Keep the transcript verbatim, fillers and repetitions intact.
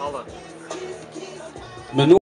อร่อยเมนู